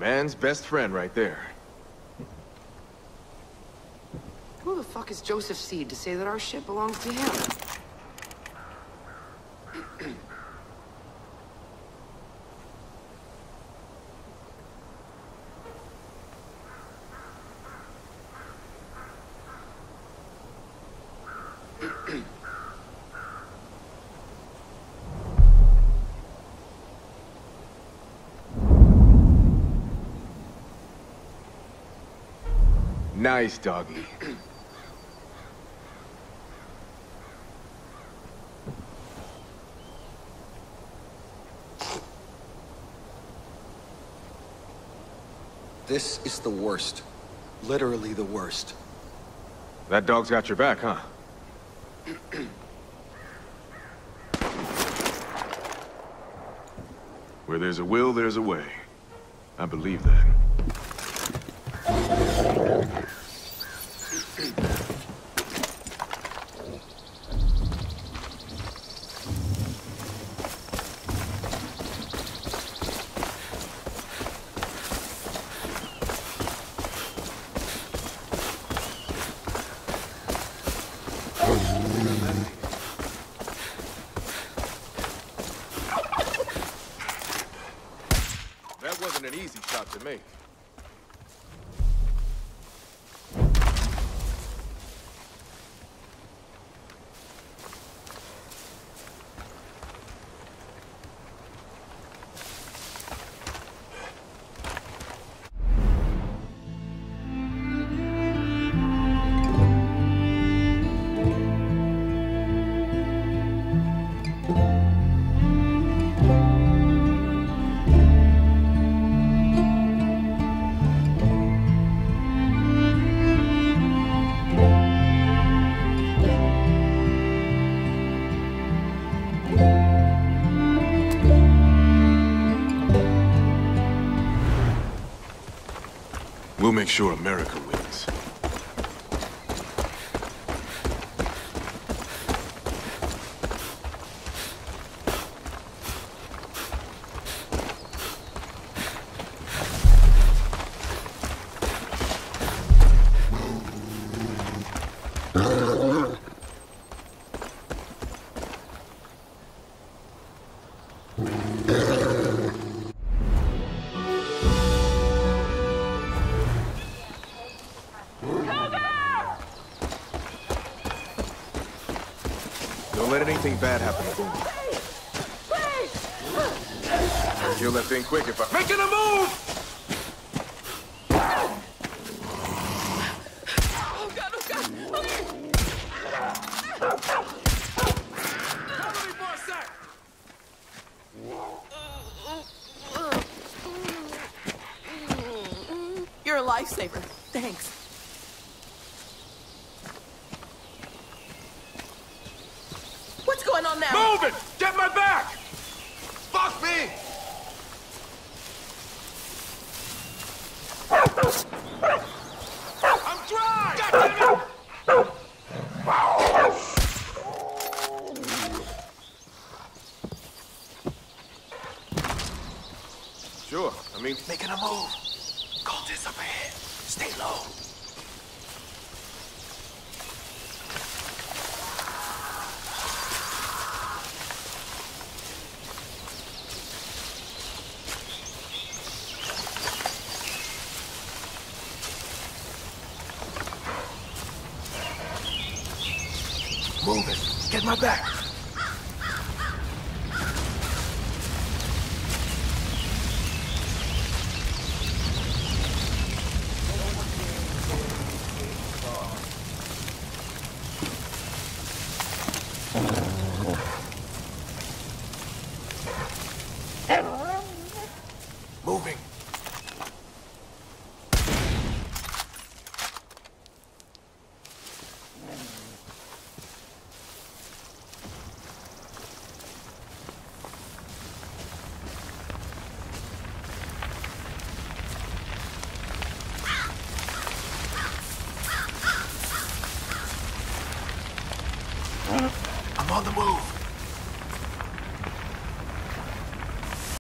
Man's best friend right there. Who the fuck is Joseph Seed to say that our ship belongs to him? Nice, doggy. This is the worst. Literally the worst. That dog's got your back, huh? Where there's a will, there's a way. I believe that. That wasn't an easy shot to make. We'll make sure America wins. Don't let anything bad happen to Boone. Kill that thing quick if I'm making a move! Oh God, oh God! Cover me for a sec! You're a lifesaver. Thanks. What's going on now? Move it! Get my back! Fuck me! I'm dry! God damn it! Sure, I mean... Making a move. Cultists up ahead. Stay low. Move it. Get my back. Moving. I'm on the move.